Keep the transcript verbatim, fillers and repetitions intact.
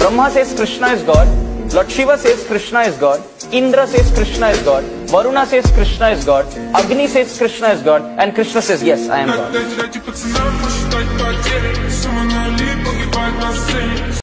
Brahma says Krishna is God. Lord Shiva says Krishna is God. Indra says Krishna is God. Varuna says Krishna is God. Agni says Krishna is God. And Krishna says, yes, I am God.